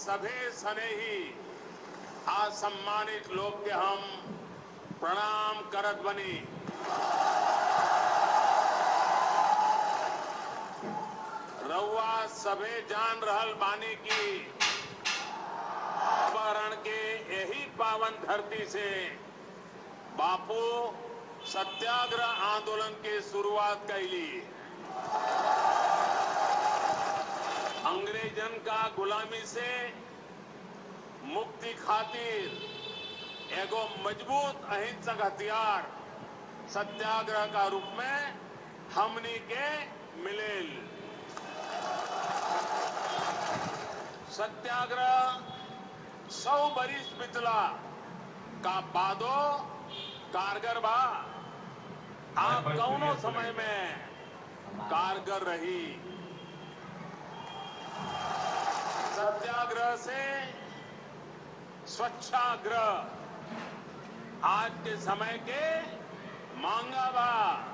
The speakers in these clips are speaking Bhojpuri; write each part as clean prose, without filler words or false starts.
सभे स्नेही असम्मानित लोग के हम प्रणाम करत बनी। रउआ सभे जान रहल बानी की अपहरण के यही पावन धरती से बापू सत्याग्रह आंदोलन की शुरुआत कैली। अंग्रेजन का गुलामी से मुक्ति खातिर एगो मजबूत अहिंसक हथियार सत्याग्रह का रूप में हमनी के मिलेल। सत्याग्रह 100 बरिस बितला का बादो कारगर बा। आप कौनो समय में कारगर रही। सत्याग्रह से स्वच्छाग्रह आज के समय के मांगा बा।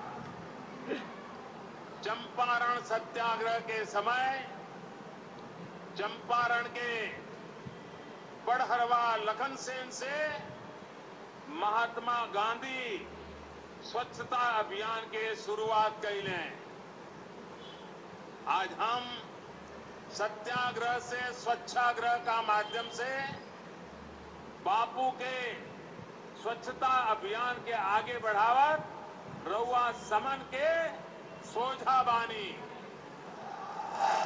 चंपारण सत्याग्रह के समय चंपारण के बड़हरवा लखन सेन से महात्मा गांधी स्वच्छता अभियान के शुरुआत कैले। आज हम सत्याग्रह से स्वच्छाग्रह का माध्यम से बापू के स्वच्छता अभियान के आगे बढ़ावत रउआ समन के सोझा बानी।